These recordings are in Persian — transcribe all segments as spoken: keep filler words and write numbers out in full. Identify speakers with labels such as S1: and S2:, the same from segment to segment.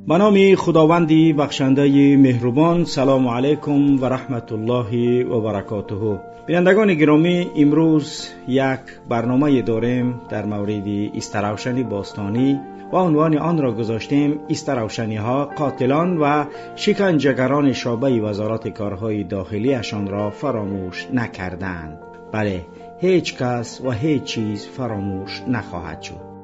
S1: به نام خداوندی بخشنده مهربان. سلام علیکم و رحمت الله و برکاته. بینندگان گرامی، امروز یک برنامه داریم در مورد استروشنی باستانی و عنوان آن را گذاشتیم استروشنی ها قاتلان و شکنجهگران شعبه وزارت کارهای داخلی اشان را فراموش نکردند. بله، هیچ کس و هیچ چیز فراموش نخواهد شد.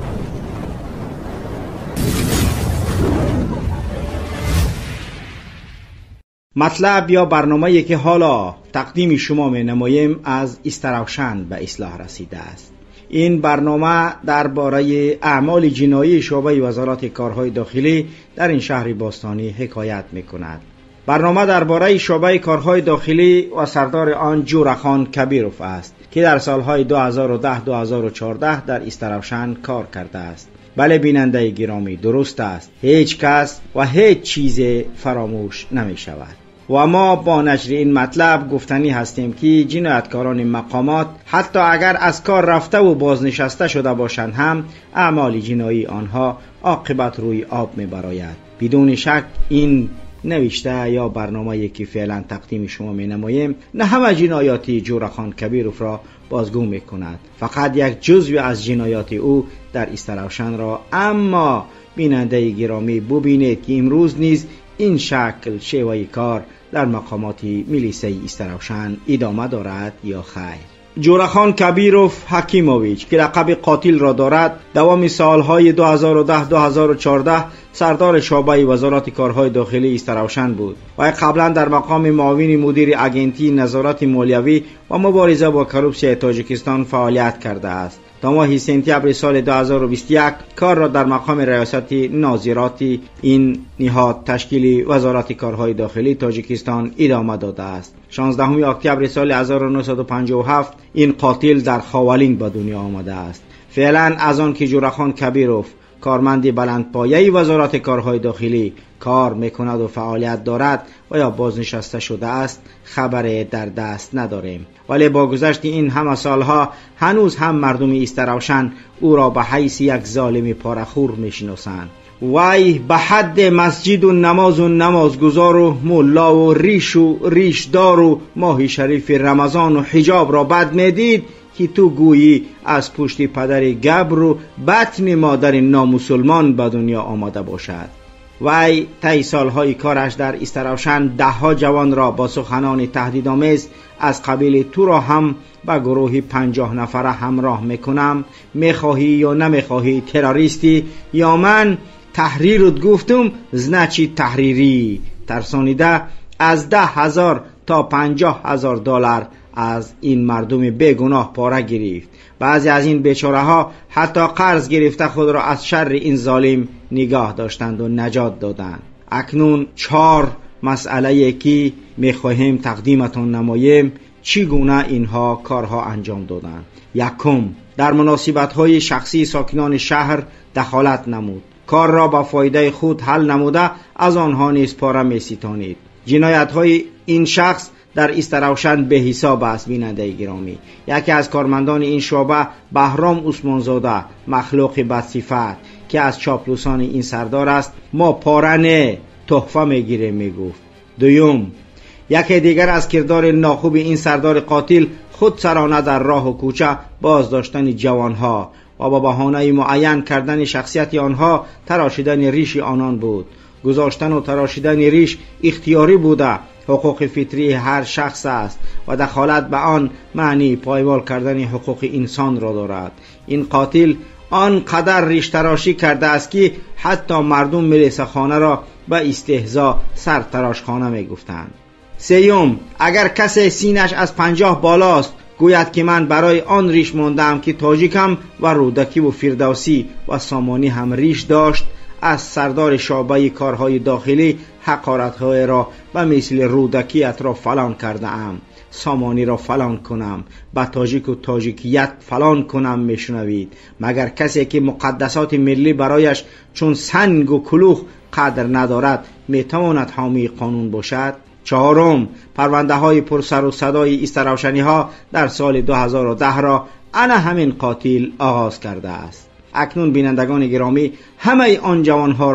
S1: مطلب یا برنامه‌ای که حالا تقدیم شما می نماییم از استروشن به اصلاح رسیده است. این برنامه درباره اعمال جنایی شعبه وزارت کارهای داخلی در این شهر باستانی حکایت می کند. برنامه درباره شعبه کارهای داخلی و سردار آن جورخان کبیروف است که در سالهای دو هزار و ده دو هزار و چهارده در استروشن کار کرده است. بله بیننده گرامی، درست است، هیچ کس و هیچ چیز فراموش نمی شود. و ما با نشر این مطلب گفتنی هستیم که جنایتکاران مقامات حتی اگر از کار رفته و بازنشسته شده باشند هم اعمال جنایی آنها عاقبت روی آب می براید. بدون شک این نوشته یا برنامه‌ای که فعلا تقدیم شما می نماییم نه همه جنایات جورخان کبیروف را بازگو می کند، فقط یک جزوی از جنایات او در استروشن را. اما بیننده گرامی ببینید که امروز نیز این شکل شیوه کار در مقامات میلیسه استروشن ادامه دارد یا خیر. جورخان کبیروف حکیمویچ که لقب قاتل را دارد، دوام سالهای دو هزار و ده دو هزار و چهارده سردار شعبه وزارت کارهای داخلی استروشن بود و قبلا در مقام معاون مدیر اجنسی نظارت مالیوی و مبارزه با کروپسیون تاجیکستان فعالیت کرده است. تا ماه سپتامبر سال دو هزار و بیست و یک کار را در مقام ریاست ناظرات این نهاد تشکیل وزارت کارهای داخلی تاجیکستان ادامه داده است. شانزدهم اکتبر سال هزار و نهصد و پنجاه و هفت این قاتل در خاولین به دنیا آمده است. فعلا از آن که جورخان کبیروف کارمند بلندپایه وزارت کارهای داخلی کار میکند و فعالیت دارد و یا بازنشسته شده است خبر در دست نداریم، ولی با گذشت این همه سالها هنوز هم مردم استروشن او را به حیث یک ظالم پارخور میشناسند. وای به حد مسجد و نماز و نمازگزار و مولا و ریش و ریشدار و ماه شریف رمضان و حجاب را بد میدید که تو گویی از پشت پدر گبر و بطن مادر نامسلمان به دنیا آمده باشد. وی طی سالهای کارش در استروشن ده ها جوان را با سخنان تهدیدآمیز از قبیل تو را هم به گروه پنجاه نفره همراه میکنم، میخواهی یا نمیخواهی تروریستی یا من تحریرت گفتم زنچی تحریری ترسانیده از ده هزار تا پنجاه هزار دلار از این مردم بیگناه پاره گرفت. بعضی از این بیچاره ها حتی قرض گرفته خود را از شر این ظالم نگاه داشتند و نجات دادند. اکنون چهار مسئله که میخواهیم تقدیمتان نماییم چگونه اینها کارها انجام دادند. یکم، در مناسبت های شخصی ساکنان شهر دخالت نمود. کار را با فایده خود حل نموده از آنها نیز پاره میستانید. جنایت های این شخص در استروشن به حساب است. بیننده گرامی، یکی از کارمندان این شعبه بهرام عثمانزاده مخلوق بدصفت که از چاپلوسان این سردار است ما پاره نه تحفه میگیره میگفت. دوم، یکی دیگر از کردار ناخوب این سردار قاتل خود سرانه در راه و کوچه بازداشتن جوانها و با بهانه معین کردن شخصیت آنها تراشیدن ریش آنان بود. گذاشتن و تراشیدن ریش اختیاری بوده، حقوق فطری هر شخص است و دخالت به آن معنی پایمال کردن حقوق انسان را دارد. این قاتل آنقدر ریش تراشی کرده است که حتی مردم ملیسه خانه را به استهزا سر تراش خانه می گفتند. سیوم، اگر کسی سینش از پنجاه بالاست گوید که من برای آن ریش ماندم که تاجیکم و رودکی و فردوسی و سامانی هم ریش داشت، از سردار شعبه کارهای داخلی حقارت‌های را به مثل رودکیت را فلان کرده ام، سامانی را فلان کنم، به تاجیک و تاجیکیت فلان کنم میشنوید. مگر کسی که مقدسات ملی برایش چون سنگ و کلوخ قدر ندارد میتواند حامی قانون باشد؟ چهارم، پرونده های پرسر و صدای استروشنی ها در سال دو هزار و ده را انا همین قاتل آغاز کرده است. اکنون بینندگان گرامی همه آن جوان ها را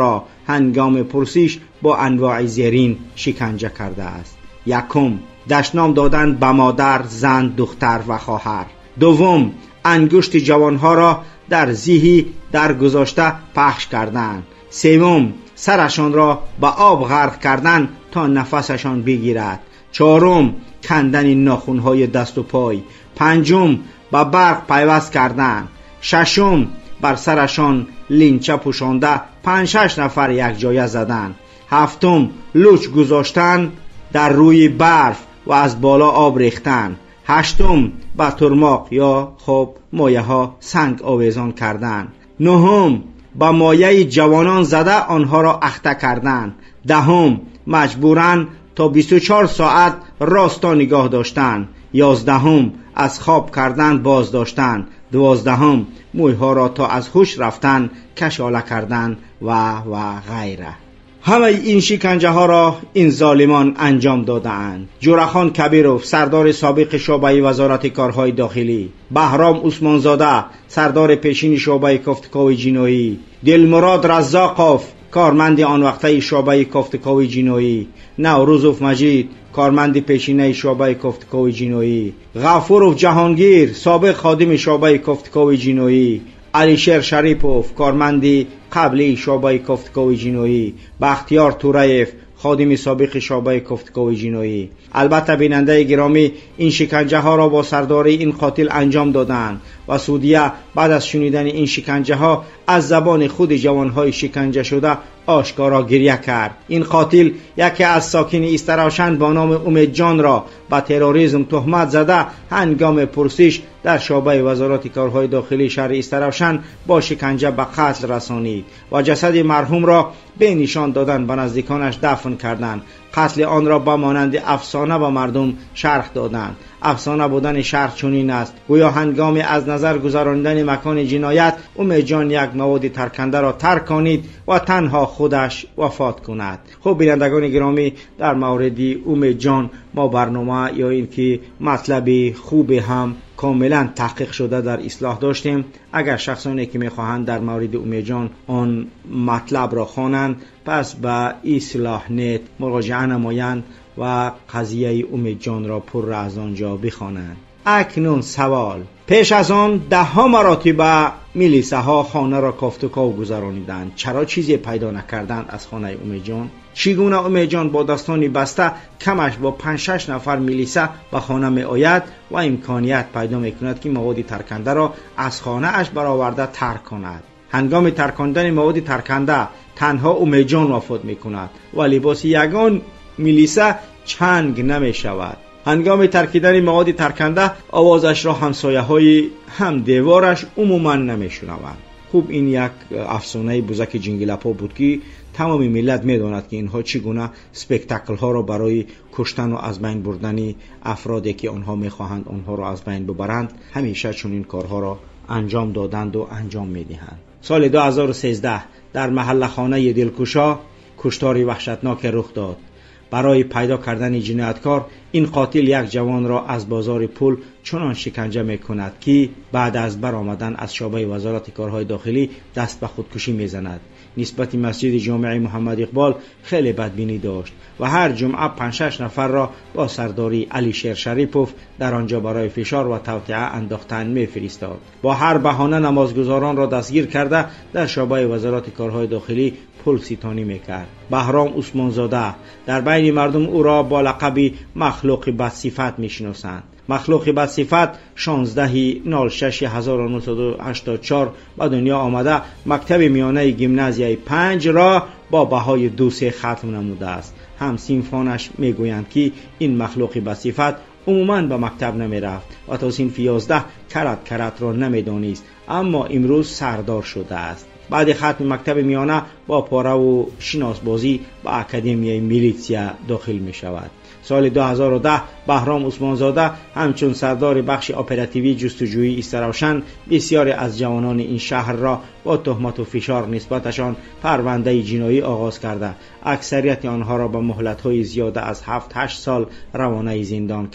S1: هنگام پرسش با انواع زیرین شکنجه کرده است. یکم، دشنام دادن به مادر، زن، دختر و خواهر. دوم، انگشت جوانها را در زیهی در گذاشته پخش کردن. سوم، سرشان را به آب غرق کردن تا نفسشان بگیرد. چهارم، کندن ناخنهای دست و پای. پنجم، به برق پیوست کردن. ششم، بر سرشان لینچه پوشانده پنج شش نفر یک جایه زدن. هفتم، لوچ گذاشتن در روی برف و از بالا آب ریختن. هشتم، به ترماق یا خب مایه ها سنگ آویزان کردن. نهم، به مایه جوانان زده آنها را اخته کردن. دهم، مجبورن تا بیست و چهار ساعت راستا نگاه داشتن. یازدهم، از خواب کردن باز داشتن. دوازدهم، مویها را تا از هوش رفتن کشاله کردن و و غیره. همه این شکنجه ها را این ظالمان انجام دادند. جورخان کبیروف، سردار سابق شعبه وزارت کارهای داخلی. بهرام عثمانزاده، سردار پیشین شعبه کافتکاوی جنایی. دلمراد رزاقوف، کارمند آن وقته شعبه کافتکاوی جنایی. نوروزوف مجید، کارمند پیشینه شعبه کافتکاوی جنایی. غفورов جهانگیر، سابق خادم شعبه کافتکاوی جنایی. علیشیر شریپوف، کارمند قبلی شعبه کافتکاوی جنایی. بختیار تورایف، خادم سابق شعبه کافتکاوی جنایی. البته بیننده گرامی، این شکنجه ها را با سرداری این قاتل انجام دادند و سعودیه بعد از شنیدن این شکنجه ها از زبان خود جوانهای شکنجه شده آشکارا گریه کرد. این قاتل یکی از ساکن استراوشن با نام امید جان را با تروریسم تهمت زده هنگام پرسش در شعبه وزارت کارهای داخلی شهر استراوشن با شکنجه به قتل رسانید و جسد مرحوم را به نشان دادن به نزدیکانش دفن کردند. قتل آن را با مانند افسانه به مردم شرح دادند. افسانه بودن شرح چنین است: گویا هنگام از نظر گذراندن مکان جنایت امید جان یک مواد ترکنده را ترک کنید و تنها خودش وفات کند. خب بینندگان گرامی، در مورد امید جان ما برنامه یا این که مطلب خوب هم کاملا تحقیق شده در اصلاح داشتیم. اگر شخصانی که میخواهند در مورد امید جان آن مطلب را خوانند، پس به اصلاح نت مراجعه نمایند و قضیه امید جان را پر را از آنجا بخوانند. اکنون سوال: پیش از آن ده ها مراتب میلیسه ها خانه را کافتکاو گذرانیدند، چرا چیزی پیدا نکردند از خانه امید جان؟ چگونه امید جان با دستانی بسته کمش با پنج شش نفر میلیسه به خانه می آید و امکانیت پیدا می کند که مواد ترکنده را از خانه اش برآورده ترک کند؟ هنگام ترکاندن مواد ترکنده تنها امید جان وفات می کند و لباس یگان میلیسه چنگ نمی شود. هنگام ترکیدن مواد ترکنده آوازش را همسایه های هم دیوارش عموما نمی شنوند. خوب این یک افسانه بزرگ جنگلپا بود که تمام ملت می داند که اینها چگونه سپکتاکل ها را برای کشتن و از بین بردن افرادی که آنها می خواهند آنها را از بین ببرند همیشه چنین کارها را انجام دادند و انجام می دهند. سال دو هزار و سیزده در محل خانه دلکشا کشتاری وحشتناک رخ داد. برای پیدا کردن جنایتکار این قاتل یک جوان را از بازار پل چنان شکنجه می کند که بعد از برآمدن از شعبه وزارت کارهای داخلی دست به خودکشی می زند. نسبت مسجد جامع محمد اقبال خیلی بدبینی داشت و هر جمعه پنج شش نفر را با سرداری علیشیر شریپوف در آنجا برای فشار و توطئه انداختن می فرستاد. با هر بهانه نمازگزاران را دستگیر کرده در شعبه وزارت کارهای داخلی پل ستانی میکرد. بهرام عثمانزاده در بین مردم او را با لقب مخلوق بدصفت میشناسند. مخلوق بدصفت شانزده شش هزار و نهصد و هشتاد و چهار به دنیا آمده مکتب میانه گیمنازیای پنج را با بهای دو سه ختم نموده است. هم صنفانش میگویند که این مخلوق بدصفت عموماً به مکتب نمی رفت و تا صنف یازده کرت کرت را نمی دانست، اما امروز سردار شده است. بعد ختم مکتب میانه با پاره و شناسبازی به اکادمیای میلیتسیا داخل می شود. سال دو هزار و ده بهرام عثمانزاده همچون سردار بخش اپراتیوی جستجویی استراوشن بسیاری از جوانان این شهر را با تهمت و فشار نسبتشان پرونده جنایی آغاز کرده. اکثریت آنها را با مهلت‌های زیاده از هفت هشت سال روانه زندان کرد.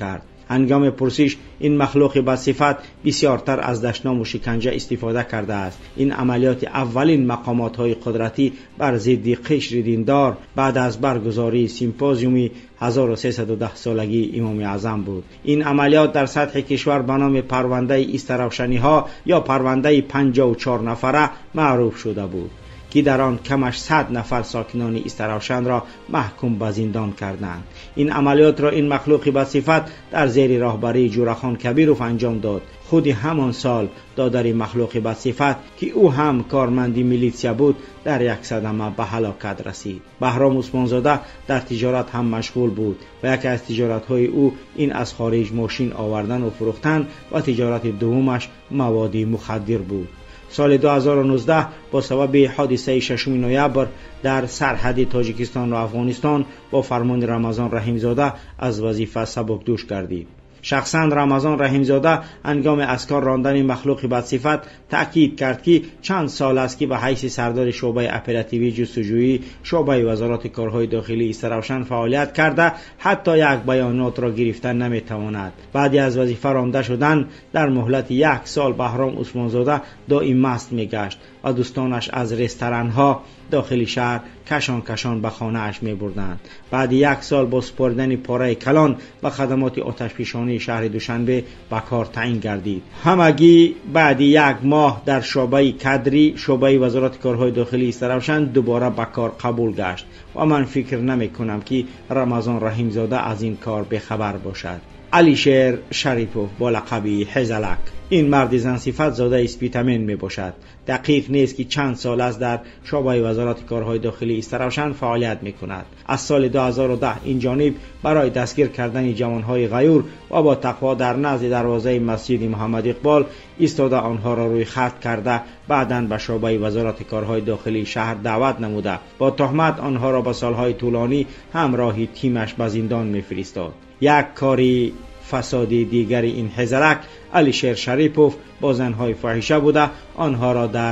S1: هنگام پرسش این مخلوق بدصفت بسیارتر از دشنام و شکنجه استفاده کرده است. این عملیات اولین مقامات های قدرتی بر ضد قشر دیندار بعد از برگزاری سیمپوزیوم هزار و سیصد و ده سالگی امام اعظم بود. این عملیات در سطح کشور به نام پرونده ایستروشنی ها یا پرونده پنجاه و چهار نفره معروف شده بود که در آن کمش صد نفر ساکنان ایستروشن را محکوم به زندان کردند. این عملیات را این مخلوق بدصفت در زیر راهبری جورخان کبیروف انجام داد. خود همان سال دادر مخلوق بدصفت که او هم کارمندی میلیتسیا بود در یک صدمه به هلاکت رسید. بهرام عثمانزاده در تجارت هم مشغول بود و یکی از تجارت‌های او این از خارج ماشین آوردن و فروختن و تجارت دومش مواد مخدر بود. سال دو هزار و نوزده با سبب حادثه ششم نوامبر در سرحد تاجیکستان و افغانستان با فرمان رمضان رحیمزاده از وظیفه سبکدوش گردید. شخصا رمضان رحیمزاده هنگام از کار راندن مخلوق بدصفت تأکید کرد که چند سال است که به حیث سردار شعبه اپراتیوی جستجویی شعبه وزارت کارهای داخلی ایستروشن فعالیت کرده حتی یک بیانات را گرفتن نمیتواند. بعد از وظیفه رانده شدن در مهلت یک سال بهرام عثمانزاده دائم مست میگشت و دوستانش از رستوران ها داخل شهر کشان کشان به خانه اش می بردند. بعد یک سال با سپردن پاره کلان و خدمات آتشفشانی شهر دوشنبه به کار تعیین گردید. همگی بعد یک ماه در شعبه کدری شعبه وزارت کارهای داخلی ایستروشن دوباره به کار قبول گشت و من فکر نمی کنم که رمضان رحیمزاده از این کار بخبر باشد. علیشیر شریپوف با لقب هزلک این مرد زن صفت زاده اسپیتامن می باشد. دقیق نیست که چند سال است در شعبه وزارت کارهای داخلی ایستروشن فعالیت می کند. از سال دو هزار و ده این جانب برای دستگیر کردن جوانهای غیور و با تقوا در نزد دروازه مسجد محمد اقبال ایستاده آنها را روی خط کرده بعداً به شعبه وزارت کارهای داخلی شهر دعوت نموده با تهمت آنها را به سالهای طولانی همراهی تیمش به زندان می فرستاد. یک کاری فسادی دیگر این هزلک علیشیر شریپوف با زنهای فاحشه بوده آنها را در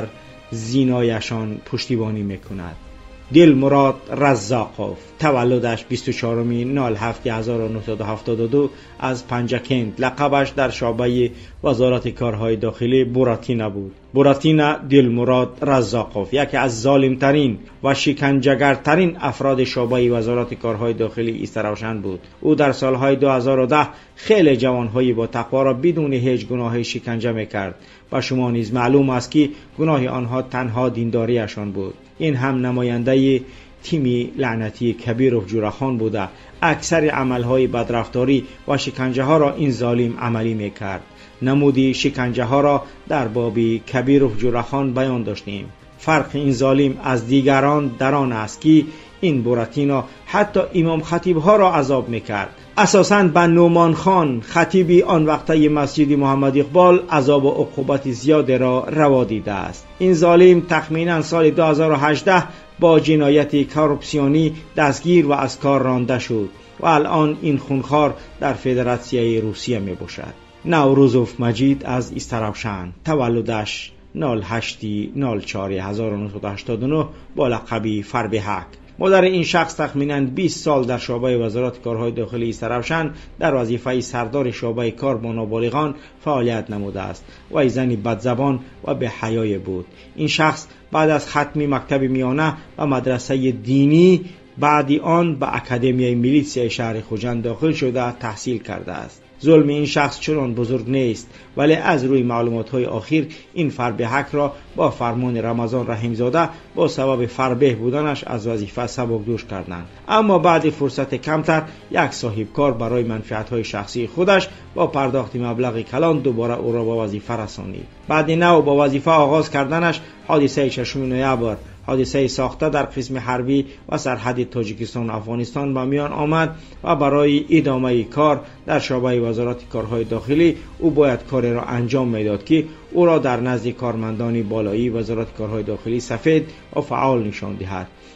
S1: زینایشان پشتیبانی میکند. دلمراد رزاقوف تولدش بیست و چهارم نوامبر هزار و نهصد و هفتاد و دو از پنجکند. لقبش در شعبه وزارت کارهای داخلی بوراتینا بود. بوراتینا دلمراد رزاقوف یکی از ظالمترین و شکنجهگرترین افراد شعبه وزارت کارهای داخلی ایستروشن بود. او در سالهای دو هزار و ده خیلی جوانهای با تقوا را بدون هیچ گناهی شکنجه میکرد. و شما نیز معلوم است که گناه آنها تنها دینداریشان بود. این هم نماینده تیمی لعنتی کبیروف جورخان بوده. اکثر عملهای بدرفتاری و شکنجه ها را این ظالم عملی میکرد. نمودی شکنجه ها را در باب کبیروف جورخان بیان داشتیم. فرق این ظالم از دیگران در آن است که این بوراتینا حتی امام خطیب ها را عذاب میکرد. اساساً به نومان خان خطیبی آن وقته مسجد محمد اقبال عذاب و عقوبت زیاد را روا دیده است. این ظالم تخمینا سال دو هزار و هجده با جنایت کورپسیونی دستگیر و از کار رانده شد و الان این خونخوار در فدراسیون روسیه می باشد. نوروزوف مجید از ایستروشن تولدش هشت چهار هزار و نهصد و هشتاد و نه با لقب فربهک. مادر این شخص تخمینا بیست سال در شعبه وزارت کارهای داخلی ایستروشن در وظیفه سردار شعبه کار با نابالغان فعالیت نموده است و ای زنی بدزبان و به حیای بود. این شخص بعد از ختم مکتب میانه و مدرسه دینی بعد آن به اکادمیای میلیتسیا شهر خوجند داخل شده تحصیل کرده است. ظلم این شخص چنان بزرگ نیست ولی از روی معلومات های اخیر این فربهک را با فرمان رمضان رحیمزاده با سبب فربه بودنش از وظیفه سبکدوش کردند. اما بعد فرصت کمتر یک صاحب کار برای منفعت های شخصی خودش با پرداخت مبلغ کلان دوباره او را به وظیفه رسانید. بعد نو با وظیفه آغاز کردنش حادثه ششم نوامبر حادثه ساخته در قسم حربی و سرحد تاجیکستان و افغانستان به میان آمد و برای ادامه کار در شعبه وزارت کارهای داخلی او باید کاری را انجام میداد که او را در نزد کارمندان بالایی وزارت کارهای داخلی سفید و فعال نشان دهد.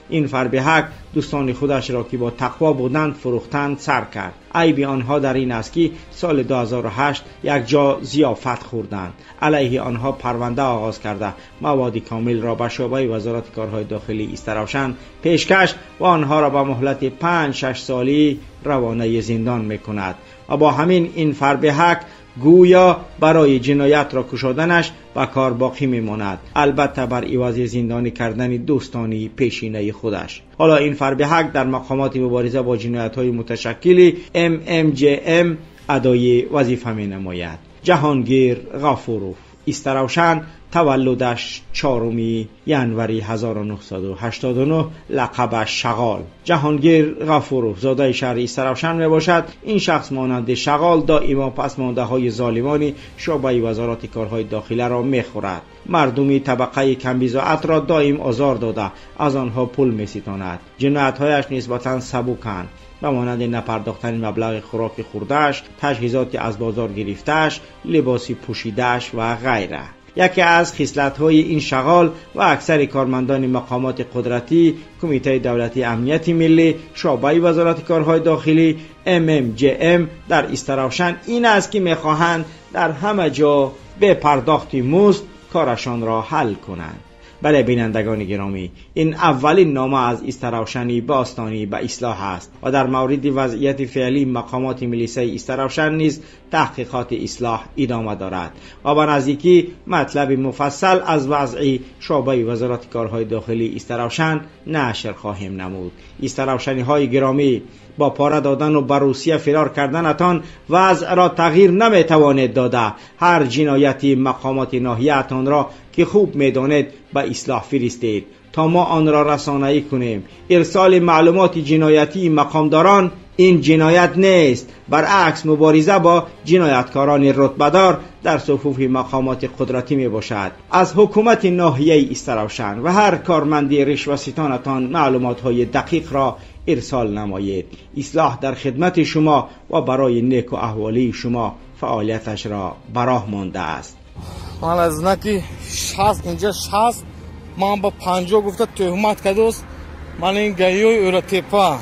S1: این فربهک دوستان خودش را که با تقوا بودند فروختند سر کرد. عیب آنها در این است که سال دو هزار و هشت یک جا ضیافت خوردند. علیه آنها پرونده آغاز کرده مواد کامل را به شعبه وزارت کارهای داخلی استراوشن پیشکش و آنها را به مهلت پنج شش سالی روانه زندان میکند. و با همین این فربهک گویا برای جنایت را کشادنش به کار باقی میماند، البته بر عوض زندانی کردن دوستانی پیشینه خودش. حالا این فربهک در مقامات مبارزه با جنایت های متشکلی ام ام جی ام ادای وظیفه می نماید. جهانگیر غفوروف، استراوشن، تولدش چهارم ینوری هزار و نهصد و هشتاد و نه، لقبش شغال. جهانگیر غفوروف زاده شهر استراوشن می باشد. این شخص مانند شغال دائما پسمانده های ظالمانی شعبه وزارت کارهای داخلی را می خورد. مردمی طبقه کم بضاعت را دائم آزار داده از آنها پول می ستاند. جنایت هایش نسبتا سبکند، به مانند نپرداختن مبلغ خوراک خوردهش، تجهیزات از بازار گرفتهش، لباسی پوشیدهش و غیره. یکی از خصلت‌های این شغال و اکثر کارمندان مقامات قدرتی کمیته دولتی امنیت ملی شعبه وزارت کارهای داخلی ام ام جی ام در استراوشن این است که می‌خواهند در همه جا به پرداخت مزد کارشان را حل کنند. بله بینندگان گرامی، این اولین نامه از استراوشنی باستانی به اصلاح است و در مورد وضعیت فعلی مقامات ملیسه استراوشن نیز تحقیقات اصلاح ادامه دارد و به نزدیکی مطلب مفصل از وضع شعبه وزارت کارهای داخلی استراوشن نشر خواهیم نمود. استراوشنی های گرامی، با پاره دادن و به روسیه فرار کردنتان وضع را تغییر نمیتوانید داده. هر جنایتی مقامات ناحیه‌تان را که خوب میدانید به اصلاح فرستید تا ما آن را رسانه‌ای کنیم. ارسال معلومات جنایتی مقامداران این جنایت نیست، برعکس مبارزه با جنایتکاران رتبه‌دار در صفوف مقامات قدرتی می باشد. از حکومت ناحیه استراوشن و هر کارمندی رشوه‌ستانتان معلومات های دقیق را ارسال نمایید. اصلاح در خدمت شما و برای نیک و احوالی شما فعالیتش را براه مانده است.
S2: من از نکی شخص اینجا شخص من با پنجاه گفته تهمت کرده است. من این گیوی او تپا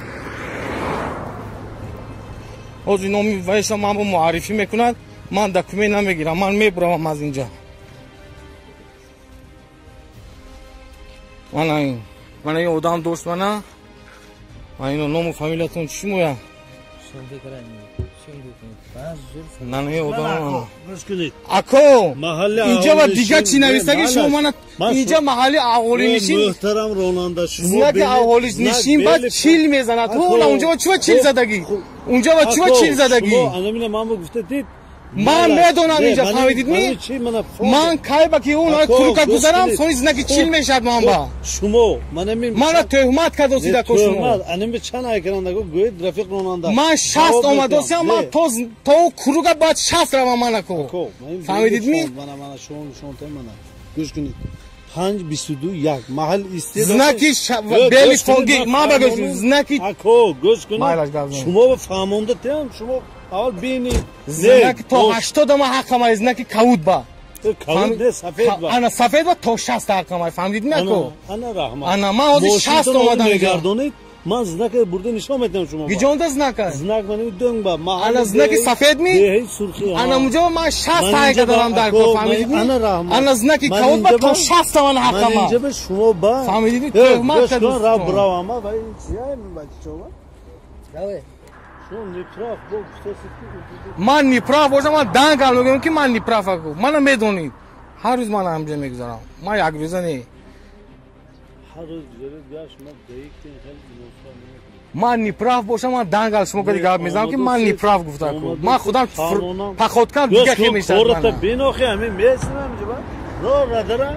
S2: از این نامی ویشا من با معرفی میکند. من دکمه نمیگیرم، من میبرم از اینجا. من این من این آدم دوست منه. من اینو نام فامیلتون چی مویا؟ نه نه آدم اکو اینجا و دیگه چی نویسته شما من اینجا محلی اهالی نشین
S3: محترم راننده شما
S2: نه که اهالی نشین بعد چیل میزنه تو اونجا چه چیل زدگی اونجا و چه چیل زدگی
S3: انا من گفته دید
S2: من میدونم اینجا فهمیدید می من کای با که اون کروکا گذارم سونیز نکی چیل میشد من با
S3: شما من می
S2: من تهمت کرد سیده کو شما
S3: انا به چند ایکران نگو گوید رفیق راننده
S2: من شصت اومدوسم من تو تو کروکا بعد شصت رو من کو فهمیدید می
S3: من من شما شما ته من گوش کنید پنج بیست و دو یک محل استید
S2: زنکی بیلی فونگی ما بگوش زنکی
S3: اکو گوش کنید شما فهمونده تیم شما اول بینی
S2: زنکی تا هشتاد ما حقم از زنکی کود با
S3: کود سفید با
S2: انا سفید با تا شصت حقم فهمیدید نکو
S3: انا رحمت
S2: انا ما از شصت اومدم
S3: میگردونید من زنک برده نشون میدم شما
S2: گیجونده زنک
S3: زنک من دنگ با ما
S2: انا زنکی سفید می
S3: به سرخی
S2: انا اونجا ما شصت حق دارم در کو فهمیدید
S3: انا رحمت
S2: انا زنکی کود با تا شصت من حقم
S3: من اینجا به شما با
S2: فهمیدید تهمت
S3: کرد را برا ما وای سیای من بچه شما
S2: من نیپراف باشم من دنگل میگم که من نیپراف کو من میدونید هر روز من همجا میگذارم من یک روزه نی
S3: هر روز گاش ما دایک خیلی
S2: من نیپراف باشم من دنگل شما که دیگه میذارم که من نیپراف گفتم کو من خودم پخوت کردم دیگه کی میشه من
S3: خورت بینوخه همین میسنم جبا رو ردره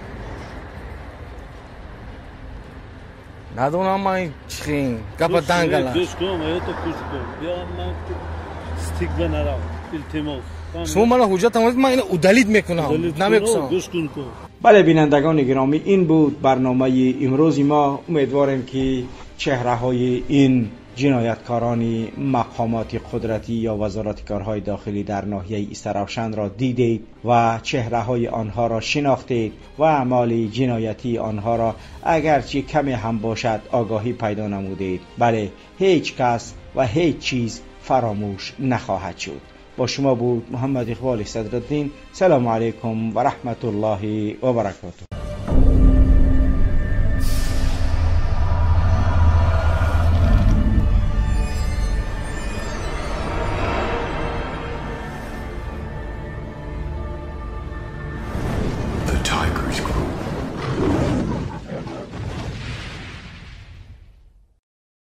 S2: ندونم من چی گپ دنگل
S3: گوش کن ما تو گوش کن بیا من استیک بنرم التماس
S2: شما من حجت تمام من اینو ادلیت میکنم نمیگم
S3: گوش کن تو
S1: بله بینندگان گرامی، این بود برنامه امروز ما. امیدوارم که چهره های این جنایتکاران مقامات قدرتی یا وزارت کارهای داخلی در ناحیه استراوشن را دیدید و چهره های آنها را شناختید و اعمال جنایتی آنها را اگرچه کمی هم باشد آگاهی پیدا نمودید، بله هیچ کس و هیچ چیز فراموش نخواهد شد. با شما بود محمد اقبال صدرالدین. سلام علیکم و رحمت الله و برکاته.